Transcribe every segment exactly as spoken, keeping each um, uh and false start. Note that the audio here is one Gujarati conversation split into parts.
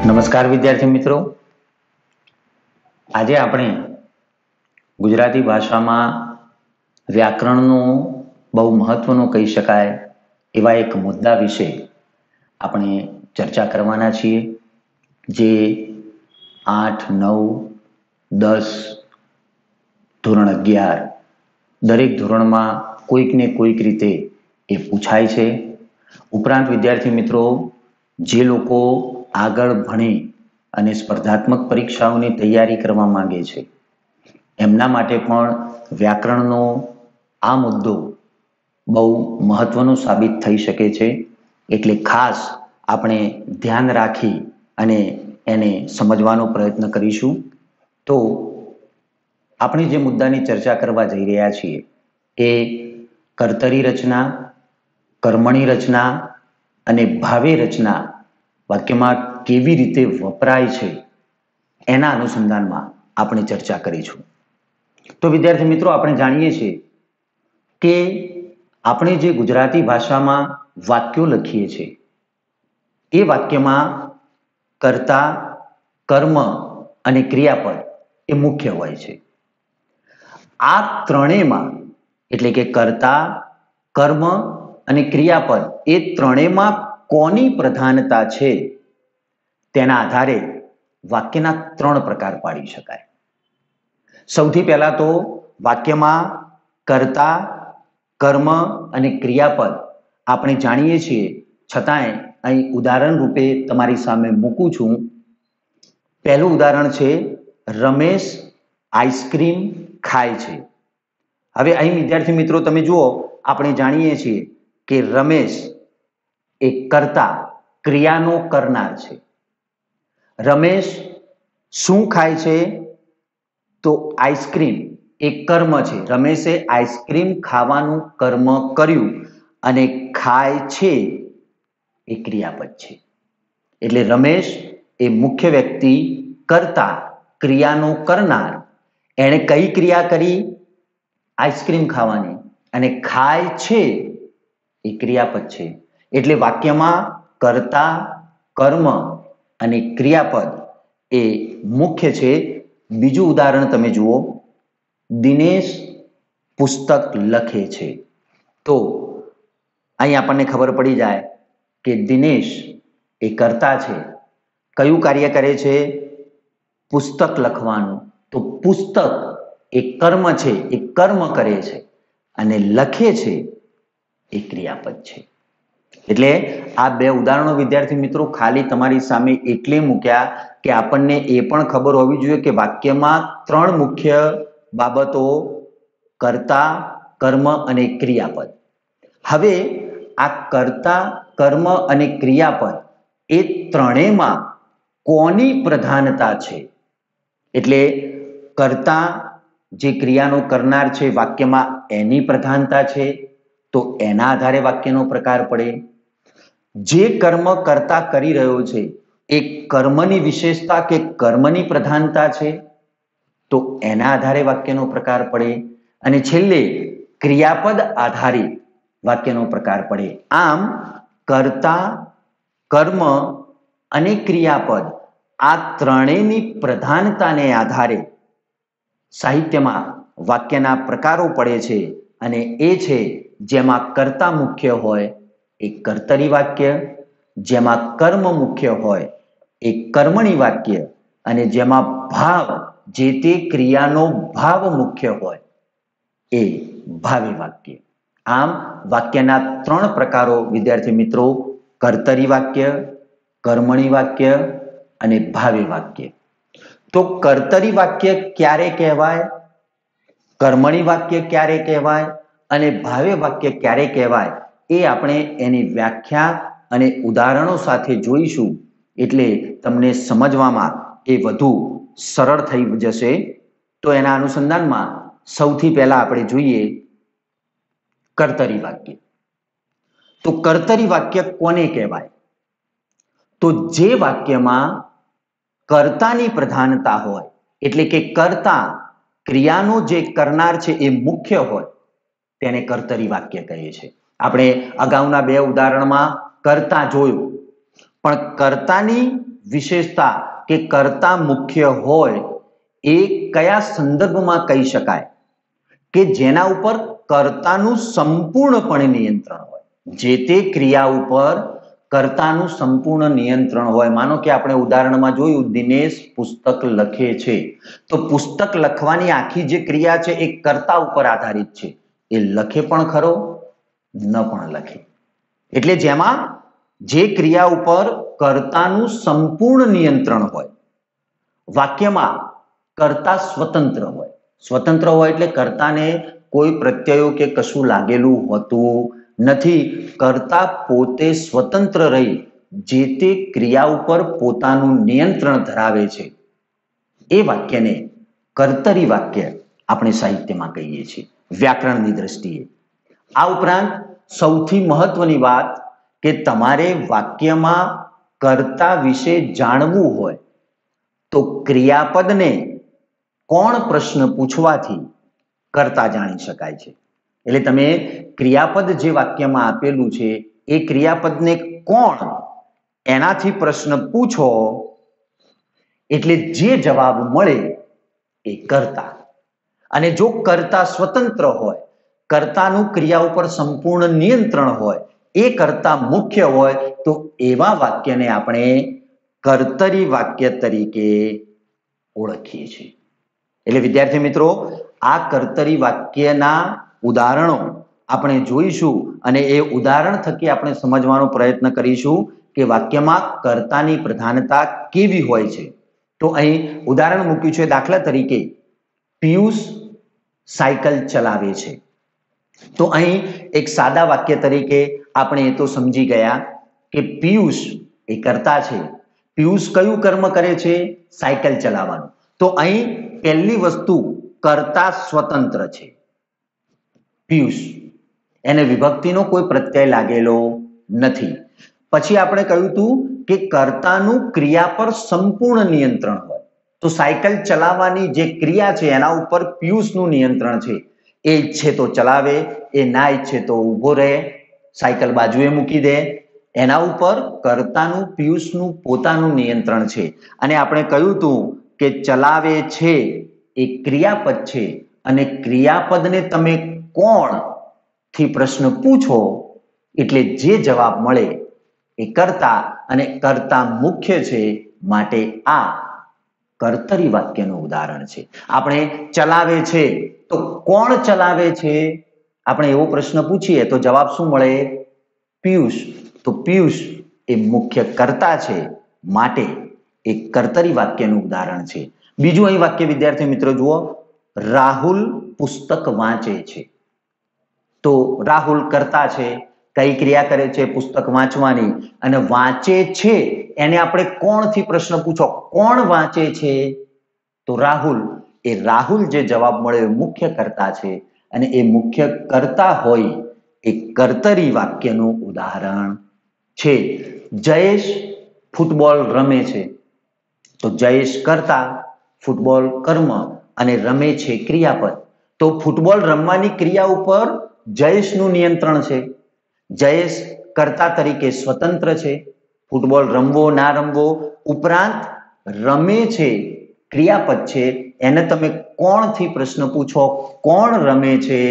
નમસ્કાર વિદ્યાર્થી મિત્રો, આજે આપણે ગુજરાતી ભાષામાં વ્યાકરણનો બહુ મહત્વનો કહી શકાય એવા એક મુદ્દા વિશે આપણે ચર્ચા કરવાના છીએ, જે આઠ નવ દસ ધોરણ અગિયાર દરેક ધોરણમાં કોઈક ને કોઈક રીતે એ પૂછાય છે. ઉપરાંત વિદ્યાર્થી મિત્રો, જે લોકો આગળ ભણી અને સ્પર્ધાત્મક પરીક્ષાઓની તૈયારી કરવા માંગે છે, એમના માટે પણ વ્યાકરણનો આ મુદ્દો બહુ મહત્વનો સાબિત થઈ શકે છે. એટલે ખાસ આપણે ધ્યાન રાખી અને એને સમજવાનો પ્રયત્ન કરીશું. તો આપણે જે મુદ્દાની ચર્ચા કરવા જઈ રહ્યા છીએ એ કર્તરી રચના, કર્મણી રચના અને ભાવે રચના વાક્યમાં કેવી રીતે વપરાય છે એના અનુસંધાનમાં આપણે ચર્ચા કરીશું. તો વિદ્યાર્થી મિત્રો, આપણે જાણીએ છીએ કે આપણે જે ગુજરાતી ભાષામાં વાક્યો લખીએ છીએ એ વાક્યમાં કર્તા, કર્મ અને ક્રિયાપદ એ મુખ્ય હોય છે. આ ત્રણેયમાં એટલે કે કર્તા, કર્મ અને ક્રિયાપદ એ ત્રણેયમાં કોની પ્રધાનતા છે તેના આધારે વાક્યના ત્રણ પ્રકાર પાડી શકાય. સૌથી પહેલા તો વાક્યમાં કર્તા, કર્મ અને ક્રિયાપદ આપણે જાણીએ છીએ, છતાંય અહીં ઉદાહરણ રૂપે તમારી સામે મૂકું છું. પહેલું ઉદાહરણ છે, રમેશ આઈસ્ક્રીમ ખાય છે. હવે અહીં વિદ્યાર્થી મિત્રો તમે જુઓ, આપણે જાણીએ છીએ કે રમેશ એ કર્તા, ક્રિયાનો કરનાર છે. રમેશ શું ખાય છે? તો આઈસ્ક્રીમ એ કર્મ છે. રમેશે આઈસ્ક્રીમ ખાવાનું કર્મ કર્યું અને ખાય છે એ ક્રિયાપદ છે. એટલે રમેશ એ મુખ્ય વ્યક્તિ, કર્તા, ક્રિયાનો કરનાર. એણે કઈ ક્રિયા કરી? આઈસ્ક્રીમ ખાવાની. અને ખાય છે એ ક્રિયાપદ છે. એટલે વાક્યમાં કર્તા, કર્મ અને ક્રિયાપદ એ મુખ્ય છે. બીજું ઉદાહરણ તમે જુઓ, દિનેશ પુસ્તક લખે છે. તો અહીં આપણને ખબર પડી જાય કે દિનેશ એ કર્તા છે. કયું કાર્ય કરે છે? પુસ્તક લખવાનું. તો પુસ્તક એ કર્મ છે, એ કર્મ કરે છે. અને લખે છે એ ક્રિયાપદ છે. એટલે આ બે ઉદાહરણો વિદ્યાર્થી મિત્રો ખાલી તમારી સામે એટલે મૂક્યા કે આપણને એ પણ ખબર હોવી જોઈએ કે વાક્યમાં ત્રણ મુખ્ય બાબતો, કર્તા, કર્મ અને ક્રિયાપદ. હવે આ કર્તા, કર્મ અને ક્રિયાપદ એ ત્રણેયમાં કોની પ્રધાનતા છે? એટલે કર્તા જે ક્રિયાનો કરનાર છે વાક્યમાં એની પ્રધાનતા છે, તો એના આધારે વાક્યનો પ્રકાર પડે. જે કર્મ કર્તા કરી રહ્યો છે એ કર્મની વિશેષતા કે કર્મની પ્રધાનતા છે, તો એના આધારે વાક્યનો પ્રકાર પડે. અને છેલ્લે ક્રિયાપદ આધારિત વાક્યનો પ્રકાર પડે. આમ કર્તા, કર્મ અને ક્રિયાપદ આ ત્રણેયની પ્રધાનતાને આધારે સાહિત્યમાં વાક્યના પ્રકારો પડે છે. અને એ છે, જેમાં કર્તા મુખ્ય હોય એ કર્તરી વાક્ય, જેમાં કર્મ મુખ્ય હોય એ કર્મણી વાક્ય, અને જેમાં ભાવ, જે તે ક્રિયાનો ભાવ મુખ્ય હોય એ ભાવી વાક્ય. આમ વાક્યના ત્રણ પ્રકારો વિદ્યાર્થી મિત્રો, કર્તરી વાક્ય, કર્મણી વાક્ય અને ભાવી વાક્ય. તો કર્તરી વાક્ય ક્યારે કહેવાય, કર્મણી વાક્ય ક્યારે કહેવાય અને ભાવે વાક્ય ક્યારે કહેવાય, એ આપણે એની વ્યાખ્યા અને ઉદાહરણો સાથે જોઈશું. એટલે તમને સમજવામાં એ વધુ સરળ થઈ જશે. તો એના અનુસંધાનમાં સૌથી પહેલા આપણે જોઈએ કર્તરી વાક્ય. તો કર્તરી વાક્ય કોને કહેવાય? તો જે વાક્યમાં કર્તાની પ્રધાનતા હોય, એટલે કે કર્તા, ક્રિયાનો જે કરનાર છે એ મુખ્ય હોય, તેને કર્તરી વાક્ય કહે છે. આપણે અગાઉના બે ઉદાહરણમાં કર્તા જોયું, પણ કર્તાની વિશેષતા કે કર્તા મુખ્ય હોય એ કયા સંદર્ભમાં કહી શકાય કે જેના ઉપર કર્તાનું સંપૂર્ણપણે નિયંત્રણ હોય? જે તે ક્રિયા ઉપર કર્તાનું સંપૂર્ણ નિયંત્રણ હોય. માનો કે આપણે ઉદાહરણમાં જોયું, દિનેશ પુસ્તક લખે છે, તો પુસ્તક લખવાની આખી જે ક્રિયા છે એ કર્તા ઉપર આધારિત છે. એ લખે પણ ખરો, ન પણ લખે. એટલે જેમાં જે ક્રિયા ઉપર કર્તાનું સંપૂર્ણ નિયંત્રણ હોય, વાક્યમાં કર્તા સ્વતંત્ર હોય. સ્વતંત્ર હોય એટલે કર્તાને કોઈ પ્રત્યયો કે કશું લાગેલું હોતું નથી. કર્તા પોતે સ્વતંત્ર રહી જે તે ક્રિયા ઉપર પોતાનું નિયંત્રણ ધરાવે છે. એ વાક્યને કર્તરી વાક્ય આપણે સાહિત્યમાં કહીએ છીએ, વ્યાકરણની દ્રષ્ટિએ. આ ઉપરાંત સૌથી મહત્વની વાત કે તમારે વાક્યમાં કર્તા વિશે જાણવું હોય તો ક્રિયાપદને કોણ પ્રશ્ન પૂછવાથી કર્તા જાણી શકાય છે. એટલે તમે ક્રિયાપદ જે વાક્યમાં આપેલું છે એ ક્રિયાપદને કોણ, એનાથી પ્રશ્ન પૂછો એટલે જે જવાબ મળે એ કર્તા. અને જો કર્તા સ્વતંત્ર હોય, કર્તાનું ક્રિયા ઉપર સંપૂર્ણ નિયંત્રણ હોય, એ કર્તા મુખ્ય હોય, તો એવા વાક્યને આપણે કર્તરી વાક્ય તરીકે ઓળખીએ છીએ. એટલે વિદ્યાર્થી મિત્રો, આ કર્તરી વાક્યના ઉદાહરણો આપણે જોઈશું અને એ ઉદાહરણ થકી આપણે સમજવાનો પ્રયત્ન કરીશું કે વાક્યમાં કર્તાની પ્રધાનતા કેવી હોય છે. તો અહીં ઉદાહરણ મૂક્યું છે. દાખલા તરીકે, પિયુષ સાયકલ ચલાવે છે. તો અહીં એક સાદા વાક્ય તરીકે આપણે એ તો સમજી ગયા કે પિયુષ એ કર્તા છે. પિયુષ કયું કર્મ કરે છે? સાયકલ ચલાવવાનું. તો અહીં પહેલી વસ્તુ, કર્તા સ્વતંત્ર છે. પિયુષ, એને વિભક્તિનો કોઈ પ્રત્યય લાગેલો નથી. પછી આપણે કહ્યું હતું કે કર્તાનું ક્રિયા પર સંપૂર્ણ નિયંત્રણ હોય. તો સાયકલ ચલાવવાની જે ક્રિયા છે એના ઉપર પિયુષનું નિયંત્રણ છે. એ ઈચ્છે તો ચલાવે, એ ના ઈચ્છે તો ઊભો રહે, સાયકલ બાજુએ મૂકી દે. એના ઉપર કર્તાનું, પિયુષનું પોતાનું નિયંત્રણ છે. અને આપણે કહ્યું હતું કે ચલાવે છે એ ક્રિયાપદ છે અને ક્રિયાપદને તમે કોણ થી પ્રશ્ન પૂછો એટલે જે જવાબ મળે એ કર્તા, અને કર્તા મુખ્ય છે. માટે આ કર્તરી વાક્યનું ઉદાહરણ છે. આપણે ચલાવે છે તો કોણ ચલાવે છે, આપણે એવો પ્રશ્ન પૂછીએ તો જવાબ શું મળે? પિયુષ. તો પિયુષ એ મુખ્ય કર્તા છે, માટે એક કર્તરી વાક્યનું ઉદાહરણ છે. બીજું અહીં વાક્ય વિદ્યાર્થી મિત્રો જુઓ, રાહુલ પુસ્તક વાંચે છે. તો રાહુલ કર્તા છે, કઈ ક્રિયા કરે છે? પુસ્તક વાંચવાની. અને વાંચે છે એને આપણે કોણથી પ્રશ્ન પૂછો, કોણ વાંચે છે? તો રાહુલ. એ રાહુલ જે જવાબ મળે એ મુખ્ય કર્તા છે, અને એ મુખ્ય કર્તા હોય એ કર્તરી વાક્યનું ઉદાહરણ છે. જયેશ ફૂટબોલ રમે છે. તો જયેશ કર્તા, ફૂટબોલ કર્મ અને રમે છે ક્રિયાપદ. તો ફૂટબોલ રમવાની ક્રિયા ઉપર જયેશનું નિયંત્રણ છે. જયેશ કર્તા તરીકે સ્વતંત્ર છે. ફૂટબોલ રમવો ના રમવો ઉપરાંત રમે છે ક્રિયાપદ છે, એને તમે કોણથી પ્રશ્ન પૂછો, કોણ રમે છે?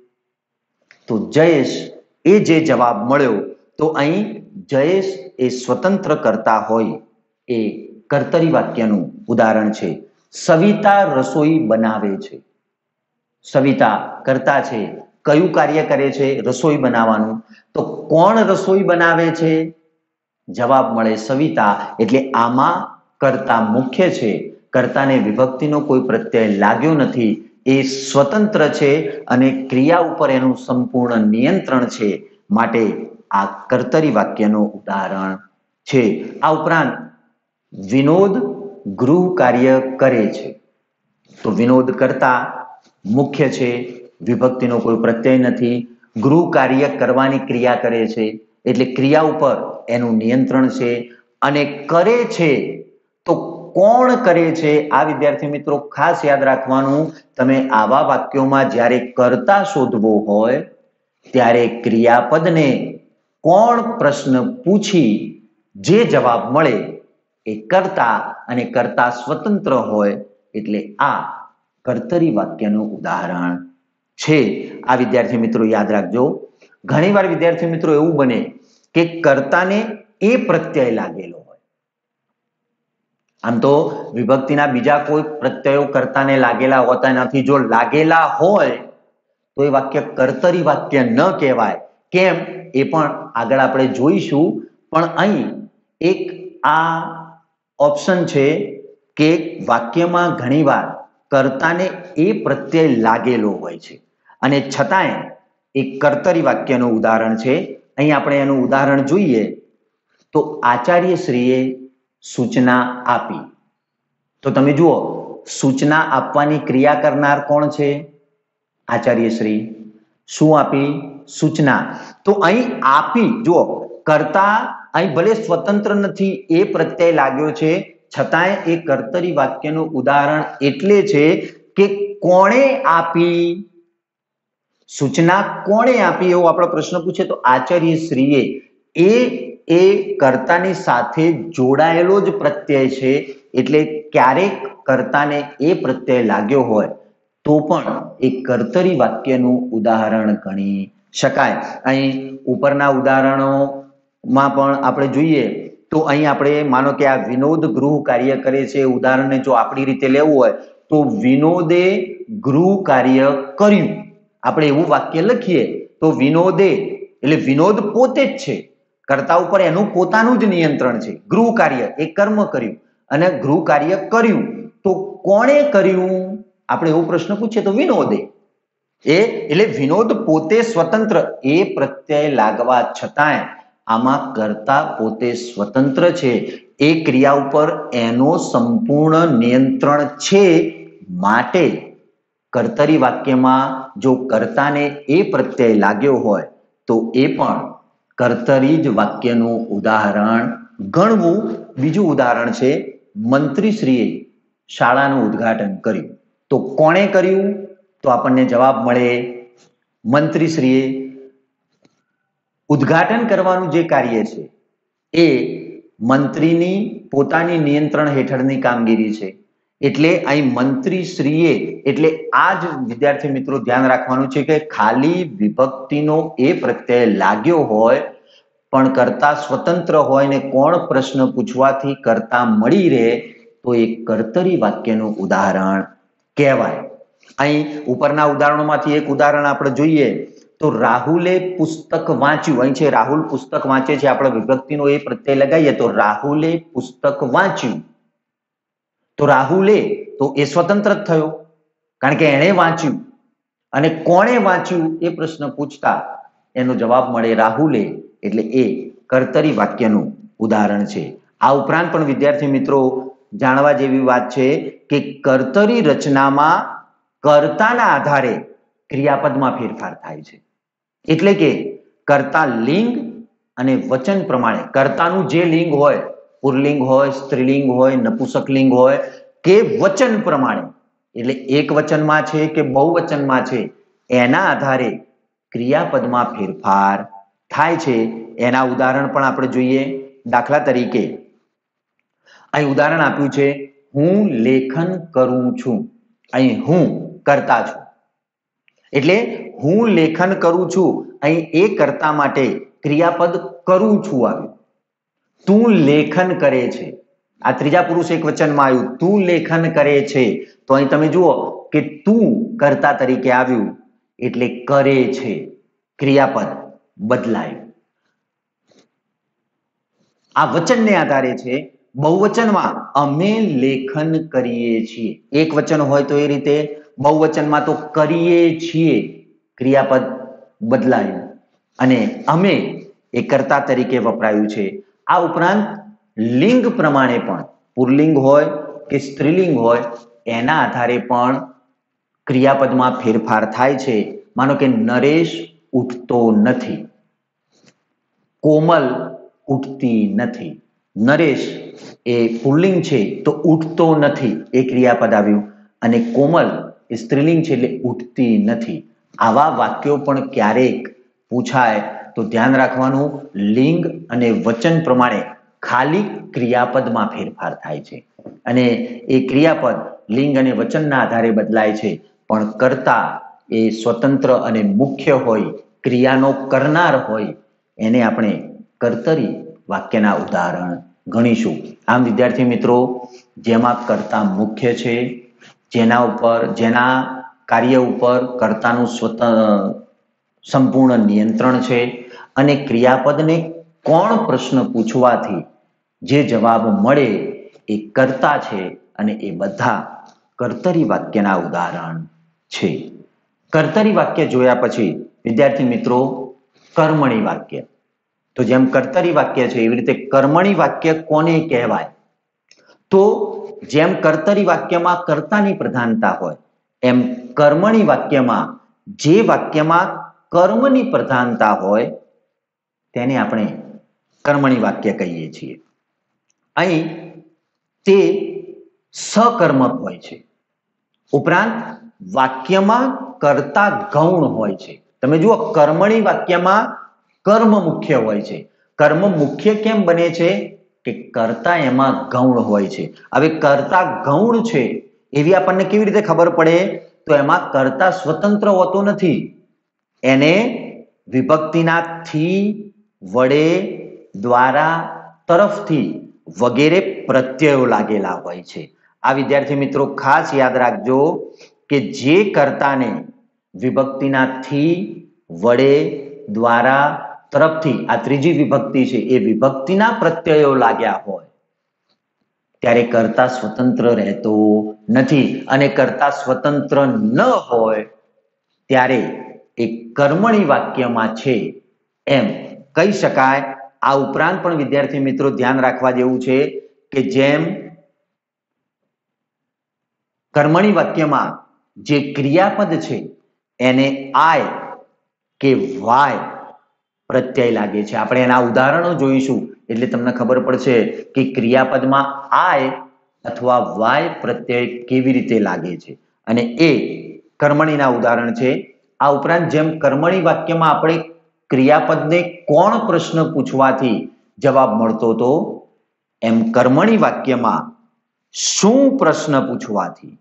તો જયેશ. એ જે જવાબ મળ્યો, તો અહીં જયેશ એ સ્વતંત્ર કર્તા હોય એ કર્તરી વાક્યનું ઉદાહરણ છે. સવિતા રસોઈ બનાવે છે. સવિતા કર્તા છે, કયું કાર્ય કરે છે? રસોઈ બનાવવાનું. તો કોણ રસોઈ બનાવે છે? જવાબ મળે સવિતા. એટલે આમાં કર્તા મુખ્ય છે, કર્તાને વિભક્તિનો કોઈ પ્રત્યય લાગ્યો નથી, એ સ્વતંત્ર છે અને ક્રિયા ઉપર એનું સંપૂર્ણ નિયંત્રણ છે. માટે આ કર્તરી વાક્યનું ઉદાહરણ છે. આ ઉપરાંત વિનોદ ગૃહ કાર્ય કરે છે. તો વિનોદ કર્તા મુખ્ય છે, વિભક્તિનો કોઈ પ્રત્યય નથી, ગૃહ કાર્ય કરવાની ક્રિયા કરે છે એટલે ક્રિયા ઉપર એનું નિયંત્રણ છે. અને કરે છે તો કોણ કરે છે? આ વિદ્યાર્થી મિત્રો ખાસ યાદ રાખવાનું, તમે આવા વાક્યોમાં જ્યારે કર્તા શોધવો હોય ત્યારે ક્રિયાપદને કોણ પ્રશ્ન પૂછી જે જવાબ મળે એ કર્તા અને કર્તા સ્વતંત્ર હોય એટલે આ કર્તરી વાક્યનું ઉદાહરણ છે. આ વિદ્યાર્થી મિત્રો યાદ રાખજો. ઘણીવાર વિદ્યાર્થી મિત્રો એવું બને કે કર્તાને એ પ્રત્યય લાગેલો હોય. આમ તો વિભક્તિના બીજા કોઈ પ્રત્યયો કર્તાને લાગેલા હોતા નથી. જો લાગેલા હોય તો એ વાક્ય કર્તરી વાક્ય ન કહેવાય. કેમ એ પણ આગળ આપણે જોઈશું. પણ અહીં એક આ ઓપ્શન છે કે વાક્યમાં ઘણીવાર કર્તાને એ પ્રત્યય લાગેલો હોય છે અને છતાંય એક કર્તરી વાક્યનું ઉદાહરણ છે. અહીં આપણે એનું ઉદાહરણ જોઈએ તો આચાર્યશ્રીએ સૂચના આપી. તો તમે જુઓ, સૂચના આપવાની ક્રિયા કરનાર કોણ છે? આચાર્યશ્રી. શું આપી? સૂચના. તો અહીં આપી, જુઓ, કર્તા અહીં ભલે સ્વતંત્ર નથી, એ પ્રત્યય લાગ્યો છે, છતાંય એ કર્તરી વાક્યનું ઉદાહરણ એટલે છે કે કોણે આપી? સૂચના કોણે આપી એવો આપણો પ્રશ્ન પૂછે તો આચાર્યશ્રીએ. એ એ કર્તાની સાથે જોડાયેલો જ પ્રત્યય છે એટલે ક્યારેક કર્તાને એ પ્રત્યય લાગ્યો હોય તો પણ એ કર્તરી વાક્યનું ઉદાહરણ ગણી શકાય. અહીં ઉપરના ઉદાહરણોમાં પણ આપણે જોઈએ તો અહીં આપણે માનો કે આ વિનોદ ગૃહ કાર્ય કરે છે. ઉદાહરણને જો આપણી રીતે લેવું હોય તો વિનોદે ગૃહ કાર્ય કર્યું. આપણે એવું વાક્ય લખીએ તો વિનોદે એટલે વિનોદ પોતે જ છે, કર્તા ઉપર એનું પોતાનું જ નિયંત્રણ છે. ગૃહ કાર્ય એ કર્મ કર્યું અને ગૃહ કાર્ય કર્યું તો કોણે કર્યું? આપણે એવો પ્રશ્ન પૂછીએ તો વિનોદે. એ એટલે વિનોદ પોતે સ્વતંત્ર, એ પ્રત્યય લાગવા છતાંય આમાં કર્તા પોતે સ્વતંત્ર છે. એ ક્રિયા ઉપર એનો સંપૂર્ણ નિયંત્રણ છે. માટે કર્તરી વાક્યમાં જો કર્તાને એ પ્રત્યય લાગ્યો હોય તો એ પણ કર્તરી જ વાક્યનું ઉદાહરણ ગણવું. બીજું ઉદાહરણ છે, મંત્રીશ્રીએ શાળાનું ઉદ્ઘાટન કર્યું. તો કોણે કર્યું? તો આપણને જવાબ મળે મંત્રીશ્રીએ. ઉદ્ઘાટન કરવાનું જે કાર્ય છે એ મંત્રીની પોતાની નિયંત્રણ હેઠળની કામગીરી છે એટલે અહીં મંત્રીશ્રીએ એટલે આ જ વિદ્યાર્થી મિત્રો ધ્યાન રાખવાનું છે કે ખાલી વિભક્તિનો એ પ્રત્યય લાગ્યો હોય પણ કર્તા સ્વતંત્ર હોય ને કોણ પ્રશ્ન પૂછવાથી કર્તા મળી રહે તો એ કર્તરી વાક્યનું ઉદાહરણ કહેવાય. અહીં ઉપરના ઉદાહરણોમાંથી એક ઉદાહરણ આપણે જોઈએ તો રાહુલે પુસ્તક વાંચ્યું. અહીં છે રાહુલ પુસ્તક વાંચે છે. આપણે વિભક્તિનો એ પ્રત્યય લગાવીએ તો રાહુલે પુસ્તક વાંચ્યું. તો રાહુલે તો એ સ્વતંત્ર જ થયો કારણ કે એણે વાંચ્યું અને કોણે વાંચ્યું એ પ્રશ્ન પૂછતા એનો જવાબ મળે રાહુલે. એટલે એ કર્તરી વાક્યનું ઉદાહરણ છે. આ ઉપરાંત પણ વિદ્યાર્થી મિત્રો જાણવા જેવી વાત છે કે કર્તરી રચનામાં કર્તાના આધારે ક્રિયાપદમાં ફેરફાર થાય છે. એટલે કે કર્તા લિંગ અને વચન પ્રમાણે કર્તાનું જે લિંગ હોય, પુરલિંગ હોય, સ્ત્રીલિંગ હોય, નપુંસક લિંગ હોય કે વચન પ્રમાણે એટલે એક વચનમાં છે કે બહુવચનમાં છે એના આધારે ક્રિયાપદમાં ફેરફાર થાય છે. એના ઉદાહરણ પણ આપણે જોઈએ. દાખલા તરીકે અહીં ઉદાહરણ આપ્યું છે, હું લેખન કરું છું. અહીં હું કર્તા છું એટલે હું લેખન કરું છું. અહીં એ કર્તા માટે ક્રિયાપદ કરું છું આવ્યું. તું લેખન કરે છે, આ ત્રીજા પુરુષ એક વચનમાં આવ્યું. તું લેખન કરે છે તો અહીં તમે જુઓ કે તું કર્તા તરીકે આવ્યું એટલે કરે છે, ક્રિયાપદ બદલાયું. આ વચનને આધારે છે. બહુવચનમાં અમે લેખન કરીએ છીએ. એક વચન હોય તો એ રીતે, બહુવચનમાં તો કરીએ છીએ, ક્રિયાપદ બદલાયું અને અમે એ કર્તા તરીકે વપરાયું છે. આ ઉપરાંત લિંગ પ્રમાણે પણ પુરલિંગ હોય કે સ્ત્રીલિંગ હોય એના આધારે પણ ક્રિયાપદમાં ફેરફાર થાય છે. માનો કે નરેશ ઉઠતો નથી, કોમલ ઉઠતી નથી. નરેશ એ પુલ્લિંગ છે તો ઉઠતો નથી એ ક્રિયાપદ આવ્યું અને કોમલ એ સ્ત્રીલિંગ છે એટલે ઉઠતી નથી. આવા વાક્યો પણ ક્યારેક પૂછાય તો ધ્યાન રાખવાનું લિંગ અને વચન પ્રમાણે ખાલી ક્રિયાપદમાં ફેરફાર થાય છે અને એ ક્રિયાપદ લિંગ અને વચનના આધારે બદલાય છે, પણ કર્તા એ સ્વતંત્ર અને મુખ્ય હોય, ક્રિયાનો કરનાર હોય, એને આપણે કર્તરી વાક્યના ઉદાહરણ ગણીશું. આમ વિદ્યાર્થી મિત્રો, જેમાં કર્તા મુખ્ય છે, જેના ઉપર જેના કાર્ય ઉપર કર્તાનું સ્વતંત્ર સંપૂર્ણ નિયંત્રણ છે અને ક્રિયાપદને કોણ પ્રશ્ન પૂછવાથી જે જવાબ મળે એ કર્તા છે અને એ બધા કર્તરી વાક્યના ઉદાહરણ છે. કર્તરી વાક્ય જોયા પછી વિદ્યાર્થી મિત્રો, કર્મણી વાક્ય. તો જેમ કર્તરી વાક્ય છે એવી રીતે કર્મણી વાક્ય કોને કહેવાય? તો જેમ કર્તરી વાક્યમાં કર્તાની પ્રધાનતા હોય, એમ કર્મણી વાક્યમાં જે વાક્યમાં કર્મની પ્રધાનતા હોય તેને આપણે કર્મણી વાક્ય કહીએ છીએ. અહીં તે સકર્મક હોય છે, ઉપરાંત વાક્યમાં કર્તા ગૌણ હોય છે. તમે જુઓ, કર્મણી વાક્યમાં કર્મ મુખ્ય હોય છે. કર્મ મુખ્ય કેમ બને છે? કે કર્તા એમાં ગૌણ હોય છે. હવે કર્તા ગૌણ છે એવી આપણને કેવી રીતે ખબર પડે? તો એમાં કર્તા સ્વતંત્ર હોતો નથી, એને વિભક્તિના થી, વડે, દ્વારા, તરફથી વગેરે પ્રત્યયો લાગેલા હોય છે. આ વિદ્યાર્થી મિત્રો ખાસ યાદ રાખજો કે જે કર્તાને વિભક્તિના થી, વડે, દ્વારા, તરફથી આ ત્રીજી વિભક્તિ છે એ વિભક્તિના પ્રત્યયો લાગ્યા હોય ત્યારે કર્તા સ્વતંત્ર રહેતો નથી, અને કર્તા સ્વતંત્ર ન હોય ત્યારે એ કર્મણી વાક્યમાં છે એમ કહી શકાય. આ ઉપરાંત પણ વિદ્યાર્થી મિત્રો ધ્યાન રાખવા જેવું છે કે જેમ કર્મણી વાક્યમાં જે ક્રિયાપદ છે એને આય કે વાય પ્રત્યય લાગે છે. આપણે એના ઉદાહરણો જોઈશું એટલે તમને ખબર પડશે કે ક્રિયાપદમાં આય અથવા વાય પ્રત્યય કેવી રીતે લાગે છે, અને એ કર્મણીના ઉદાહરણ છે. આ ઉપરાંત જેમ કર્મણી વાક્યમાં આપણે ક્રિયાપદને કોણ પ્રશ્ન પૂછવાથી જવાબ મળતો હતો, એમ કર્મણી વાક્યમાં શું પ્રશ્ન પૂછવાથી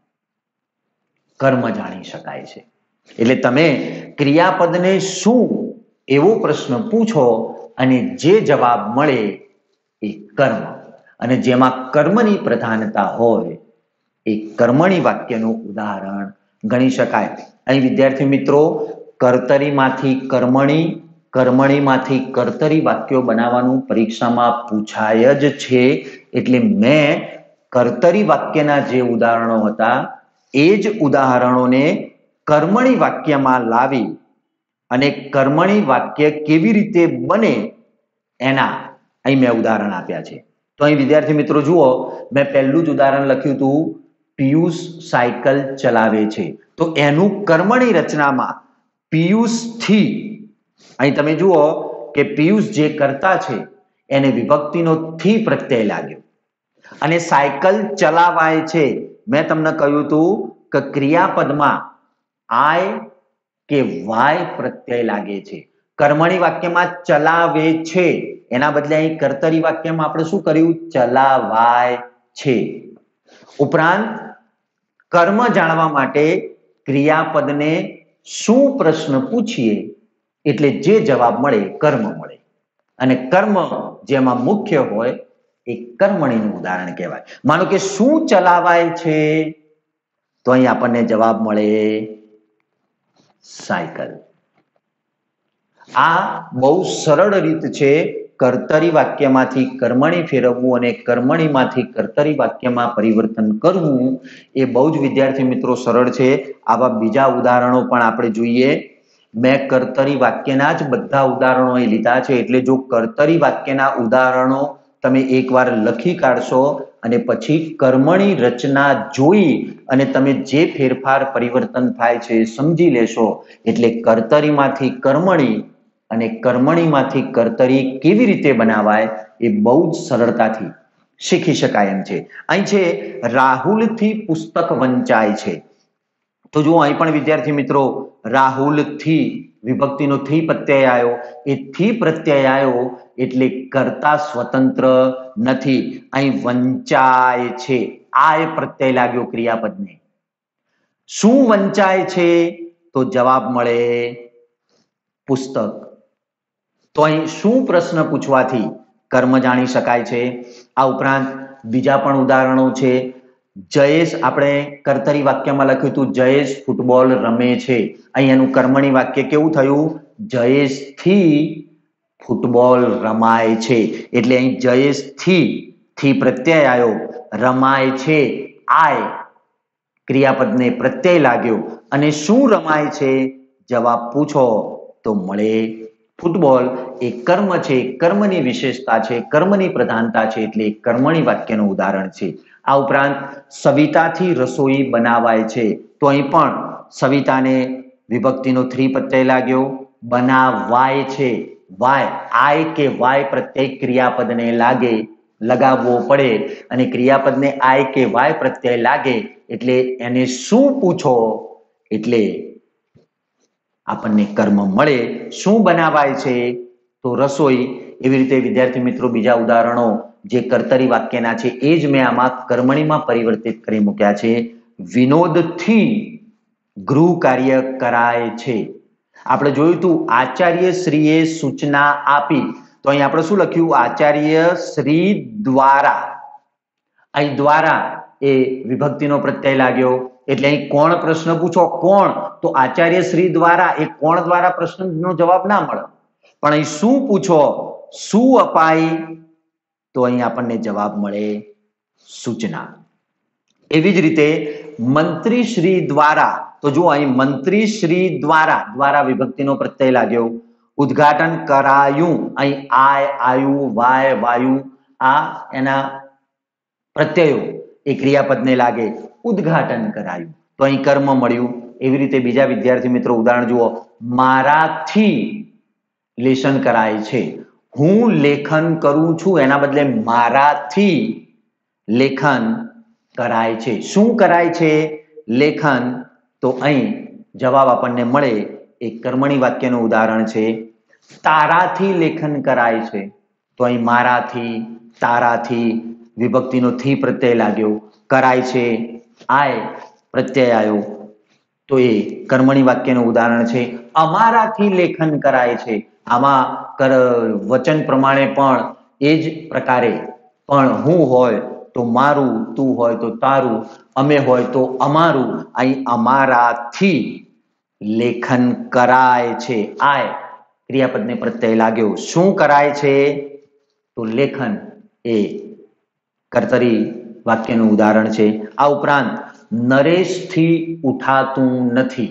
કર્મ જાણી શકાય છે. એટલે તમે ક્રિયાપદને શું એવો પ્રશ્ન પૂછો અને જે જવાબ મળે એ કર્મ, અને જેમાં કર્મની પ્રધાનતા હોય એ કર્મણી વાક્યનું ઉદાહરણ ગણી શકાય. અહીં વિદ્યાર્થી મિત્રો, કર્તરીમાંથી કર્મણી, કર્મણીમાંથી કર્તરી વાક્યો બનાવવાનું પરીક્ષામાં પૂછાય જ છે. એટલે મેં કર્તરી વાક્યના જે ઉદાહરણો હતા એ જ ઉદાહરણોને કર્મણી વાક્યમાં લાવી અને કર્મણી વાક્ય કેવી રીતે બને એના અહીં મેં ઉદાહરણ આપ્યા છે. તો અહીં વિદ્યાર્થી મિત્રો જુઓ, મેં પહેલું જ ઉદાહરણ લખ્યું હતું, પિયુષ સાયકલ ચલાવે છે. તો એનું કર્મણી રચનામાં પિયુષથી, અહીં તમે જુઓ કે પિયુષ જે કર્તા છે એને વિભક્તિનો થી પ્રત્યય લાગ્યો, અને સાયકલ ચલાવાય છે મેં તમને કહ્યું હતું કે ક્રિયાપદમાં આય કે વાય પ્રત્યય લાગે છે. કર્મણી વાક્યમાં ચલાવે છે એના બદલે અહીં કર્તરી વાક્યમાં આપણે શું કર્યું? ચલાવાય છે. ઉપરાંત કર્મ જાણવા માટે ક્રિયાપદને શું પ્રશ્ન પૂછીએ એટલે જે જવાબ મળે કર્મ મળે, અને કર્મ જેમાં મુખ્ય હોય એ કર્મણીનું ઉદાહરણ કહેવાય. માનો કે શું ચલાવાય છે, તો અહીં આપણને જવાબ મળે સાયકલ. આ બહુ સરળ રીત છે કર્તરી વાક્યમાંથી કર્મણી ફેરવવું અને કર્મણીમાંથી કર્તરી વાક્યમાં પરિવર્તન કરવું. એ બહુ જ વિદ્યાર્થી મિત્રો સરળ છે. આવા બીજા ઉદાહરણો પણ આપણે જોઈએ. મેં કર્તરી વાક્યના જ બધા ઉદાહરણો અહીં લીધા છે, એટલે જો કર્તરી વાક્યના ઉદાહરણો તમે એકવાર લખી કાઢશો અને પછી કર્મણી રચના જોઈ અને તમે જે ફેરફાર પરિવર્તન થાય છે સમજી લેશો એટલે કર્તરીમાંથી કર્મણી અને કર્મણીમાંથી કર્તરી કેવી રીતે બનાવાય એ બહુ જ સરળતાથી શીખી શકાય એમ છે. અહીં છે રાહુલથી પુસ્તક વંચાય છે. તો જો અહીં પણ વિદ્યાર્થી મિત્રો રાહુલથી વિભક્તિનો થી પ્રત્યય આવ્યો, એ થી પ્રત્યય આવ્યો એટલે કર્તા સ્વતંત્ર નથી. અહીં વંચાય છે, આ એ પ્રત્યય લાગ્યો ક્રિયાપદને. શું વંચાય છે? તો જવાબ મળે પુસ્તક. તો અહીં શું પ્રશ્ન પૂછવાથી કર્મ જાણી શકાય છે? આ ઉપરાંત બીજા પણ ઉદાહરણો છે. જયેશ, આપણે કર્તરી વાક્યમાં લખ્યું હતું જયેશ ફૂટબોલ રમે છે. અહીં એનું કર્મણી વાક્ય કેવું થયું? જયેશ થી ફૂટબોલ રમાય છે. એટલે અહીં જયેશ થી થી પ્રત્યય આવ્યો, રમાય છે આય ક્રિયાપદને પ્રત્યય લાગ્યો. અને શું રમાય છે? જવાબ પૂછો તો મળે ફૂટબોલ. એ કર્મ છે, કર્મની વિશેષતા છે, કર્મની પ્રધાનતા છે, એટલે કર્મણી વાક્યનું ઉદાહરણ છે. આ ઉપરાંત સવિતાથી રસોઈ બનાવાય છે. તો અહીં પણ સવિતાને વિભક્તિનો થ્રી પ્રત્યય લાગ્યો, બનાવાય છે વાય આય કે વાય પ્રત્યય ક્રિયાપદને લાગે, લગાવવો પડે. અને ક્રિયાપદને આય કે વાય પ્રત્યય લાગે એટલે એને શું પૂછો એટલે આપણને કર્મ મળે. શું બનાવાય છે? તો રસોઈ. એવી રીતે વિદ્યાર્થી મિત્રો બીજા ઉદાહરણો જે કર્તરી વાક્યના છે એ જ મેં આમાં કર્મણીમાં પરિવર્તિત કરી મૂક્યા છે. વિનોદથી ગૃહ કાર્ય કરાય છે. આપણે જોયું હતું આચાર્ય શ્રીએ સૂચના આપી, તો અહીં આપણે શું લખ્યું? આચાર્ય શ્રી દ્વારા. અહીં દ્વારા એ વિભક્તિનો પ્રત્યય લાગ્યો એટલે અહીં કોણ પ્રશ્ન પૂછો? કોણ? તો આચાર્ય શ્રી દ્વારા, એ કોણ દ્વારા પ્રશ્નનો જવાબ ના મળે. પણ અહીં શું પૂછો? શું અપાય? તો અહીં આપણને જવાબ મળે સૂચના. એવી જ રીતે મંત્રી શ્રી દ્વારા. તો જો અહીં મંત્રી શ્રી દ્વારા, દ્વારા વિભક્તિનો પ્રત્યય લાગ્યો. ઉદ્ઘાટન કરાયું, અહીં આય, આયુ, વાય, વાયુ આ એના પ્રત્યયો એ ક્રિયાપદને લાગે. ઉદ્ઘાટન કરાયું તો અહીં કર્મ મળ્યું. એવી રીતે બીજા વિદ્યાર્થી મિત્રો ઉદાહરણ જુઓ. મારાથી લેશન કરાય છે. હું લેખન કરું છું એના બદલે મારાથી લેખન કરાય છે. શું કરાય છે? લેખન. તો અહીં જવાબ આપણને મળે એ કર્મણી વાક્યનું ઉદાહરણ છે. તારાથી લેખન કરાય છે. તો અહીં મારાથી, તારાથી વિભક્તિનો થી પ્રત્યય લાગ્યો, કરાય છે આય પ્રત્યય આવ્યો, તો એ કર્મણી વાક્યનું ઉદાહરણ છે. અમારાથી લેખન કરાય છે. આમાં વચન પ્રમાણે પણ એ જ પ્રકારે પણ હું હોય તો મારું, તું હોય તો તારું, અમે હોય તો અમારું. અહીં અમારાથી લેખન કરાય છે. આય ક્રિયાપદને પ્રત્યય લાગ્યો. શું કરાય છે? તો લેખન એ કર્તરી વાક્યનું ઉદાહરણ છે. આ ઉપરાંત નરેશથી ઉઠાતું નથી.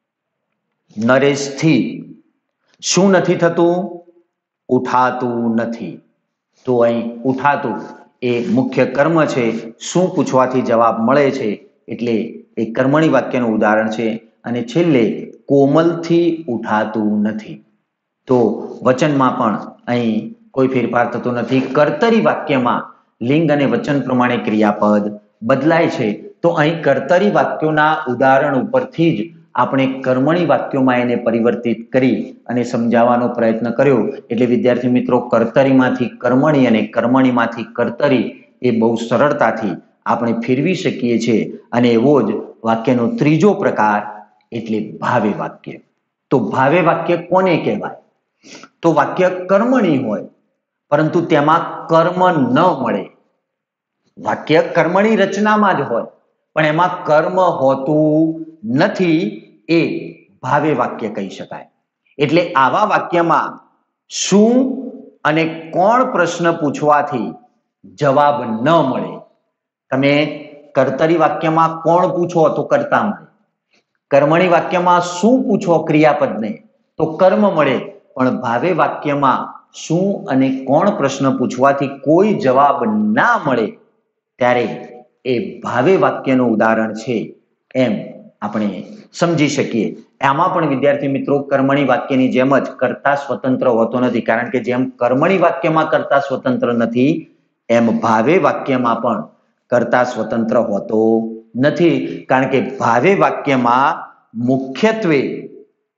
નરેશથી શું નથી થતું? ઉઠાતું નથી. તો અહીં ઉઠાતું એ મુખ્ય કર્મ છે. શું પૂછવાથી જવાબ મળે છે એટલે એ કર્મણી વાક્યનું ઉદાહરણ છે. અને છેલ્લે કોમલથી ઉઠાતું નથી. તો વચનમાં પણ અહીં કોઈ ફેરફાર થતો નથી. કર્તરી વાક્યમાં લિંગ અને વચન પ્રમાણે ક્રિયાપદ બદલાય છે. તો અહીં કર્તરી વાક્યોના ઉદાહરણ ઉપરથી જ આપણે કર્મણી વાક્યોમાં એને પરિવર્તિત કરી અને સમજાવવાનો પ્રયત્ન કર્યો. એટલે વિદ્યાર્થી મિત્રો કર્તરીમાંથી કર્મણી અને કર્મણીમાંથી કર્તરી એ બહુ સરળતાથી આપણે ફેરવી શકીએ છીએ. અને એવો જ વાક્યનો ત્રીજો પ્રકાર એટલે ભાવે વાક્ય. તો ભાવે વાક્ય કોને કહેવાય? તો વાક્ય કર્મણી હોય પરંતુ તેમાં કર્મ ન મળે. વાક્ય કર્મણી રચનામાં જ હોય પણ એમાં કર્મ હોતું નથી, એ ભાવે વાક્ય કહી શકાય. એટલે આવા વાક્યમાં શું અને કોણ પ્રશ્ન પૂછવાથી જવાબ ન મળે. તમે કર્તરી વાક્યમાં કોણ પૂછો તો કર્તા મળે. કર્મણી વાક્યમાં શું પૂછો ક્રિયાપદને તો કર્મ મળે. પણ ભાવે વાક્યમાં શું અને કોણ પ્રશ્ન પૂછવાથી કોઈ જવાબ ના મળે ત્યારે એ ભાવે વાક્યનું ઉદાહરણ છે એમ આપણે સમજી શકીએ. આમાં પણ વિદ્યાર્થી મિત્રો કર્મણી વાક્યની જેમ જ કર્તા સ્વતંત્ર હોતો નથી. કારણ કે જેમ કર્મણી વાક્યમાં કર્તા સ્વતંત્ર નથી એમ ભાવે વાક્યમાં પણ કર્તા સ્વતંત્ર હોતો નથી. કારણ કે ભાવે વાક્યમાં મુખ્યત્વે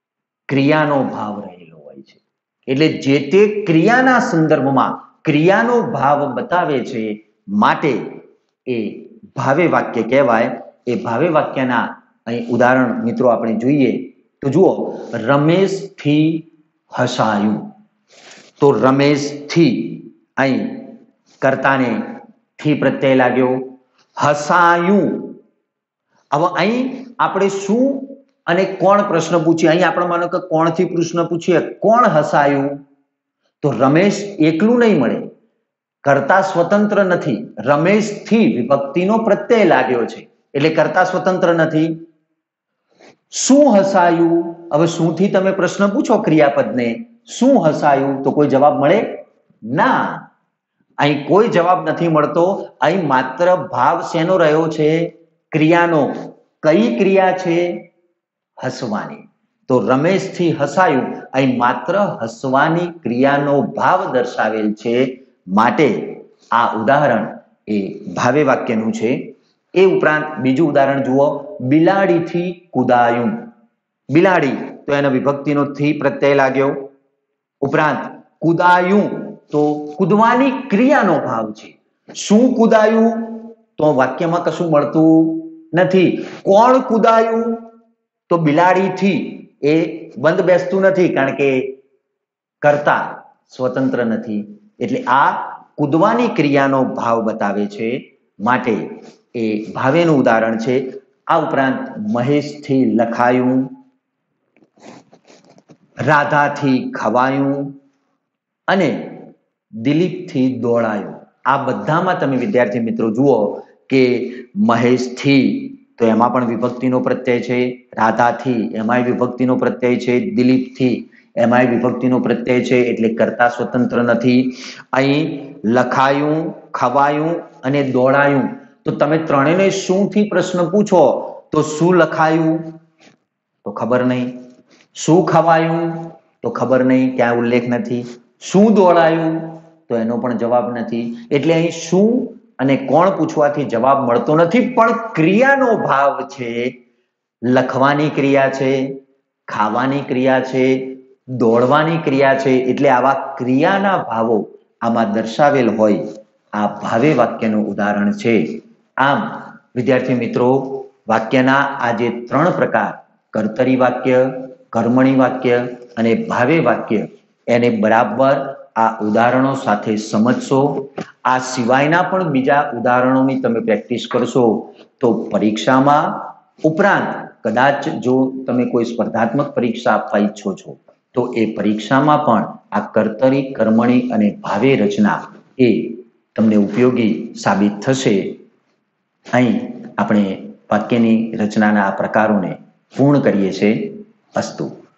ક્રિયાનો ભાવ રહેલો હોય છે. એટલે જે તે ક્રિયાના સંદર્ભમાં ક્રિયાનો ભાવ બતાવે છે માટે એ ભાવે વાક્ય કહેવાય. એ ભાવે વાક્યના અહીં ઉદાહરણ મિત્રો આપણે જોઈએ તો જુઓ, રમેશથી હસાયું. તો રમેશથી અહીં કર્તાને થી પ્રત્યય લાગ્યો. હસાયું, હવે અહીં આપણે શું અને કોણ પ્રશ્ન પૂછીએ. અહીં આપણે માનો કે કોણથી પ્રશ્ન પૂછીએ, કોણ હસાયું? તો રમેશ એકલું નહીં મળે, કર્તા સ્વતંત્ર નથી. રમેશથી વિભક્તિનો પ્રત્યય લાગ્યો છે એટલે કર્તા સ્વતંત્ર નથી. શું હસાયું? હવે શુંથી તમે પ્રશ્ન પૂછો ક્રિયાપદને, શું હસાયું? તો કોઈ જવાબ મળે ના. અહીં કોઈ જવાબ નથી મળતો. અહીં માત્ર ભાવ શેનો રહ્યો છે? ક્રિયાનો. કઈ ક્રિયા છે? હસવાની. તો રમેશથી હસાયું, અહીં માત્ર હસવાની ક્રિયાનો ભાવ દર્શાવેલ છે માટે આ ઉદાહરણ એ ભાવે વાક્યનું છે. એ ઉપરાંત બીજું ઉદાહરણ જુઓ, બિલાડીથી કુદાયું. બિલાડી તો એનો વિભક્તિનો થી પ્રત્યય લાગ્યો. ઉપરાંત કુદાયું તો કૂદવાની ક્રિયાનો ભાવ છે. શું કુદાયું? તો વાક્યમાં કશું મળતું નથી. કોણ કુદાયું? તો બિલાડીથી. એ બંધ બેસતું નથી કારણ કે કર્તા સ્વતંત્ર નથી. એટલે આ કૂદવાની ક્રિયાનો ભાવ બતાવે છે માટે એ ભાવેનું ઉદાહરણ છે. આ ઉપરાંત મહેશથી લખાયું, રાધાથી ખવાયું અને દિલીપથી દોડાયું. આ બધામાં તમે વિદ્યાર્થી મિત્રો જુઓ કે મહેશથી તો એમાં પણ વિભક્તિનો પ્રત્યય છે, રાધાથી એમાંય વિભક્તિનો પ્રત્યય છે, દિલીપથી એમાંય વિભક્તિનો પ્રત્યય છે એટલે કર્તા સ્વતંત્ર નથી. અહીં લખાયું, ખવાયું અને દોડાયું તો તમે ત્રણેયને શુંથી પ્રશ્ન પૂછો તો શું લખાયું? તો ખબર નહીં. શું ખવાયું? તો ખબર નહીં, ક્યાં ઉલ્લેખ નથી. શું દોડાયું? તો એનો પણ જવાબ નથી. એટલે અહીં શું અને કોણ પૂછવાથી જવાબ મળતો નથી, પણ ક્રિયાનો ભાવ છે. લખવાની ક્રિયા છે, ખાવાની ક્રિયા છે, દોડવાની ક્રિયા છે. એટલે આવા ક્રિયાના ભાવો આમાં દર્શાવેલ હોય આ ભાવે વાક્યનું ઉદાહરણ છે. આમ વિદ્યાર્થી મિત્રો, વાક્યના આ જે ત્રણ પ્રકાર, કર્તરી વાક્ય, કર્મણી વાક્ય અને ભાવે વાક્ય, એને બરાબર આ ઉદાહરણો સાથે સમજશો. આ સિવાયના પણ બીજા ઉદાહરણોની તમે પ્રેક્ટિસ કરશો તો પરીક્ષામાં, ઉપરાંત કદાચ જો તમે કોઈ સ્પર્ધાત્મક પરીક્ષા આપવા ઈચ્છો છો તો એ પરીક્ષામાં પણ આ કર્તરી, કર્મણી અને ભાવે રચના એ તમને ઉપયોગી સાબિત થશે. અહીં આપણે વાક્યની રચનાના આ પ્રકારોને પૂર્ણ કરીએ છીએ. અસ્તુ.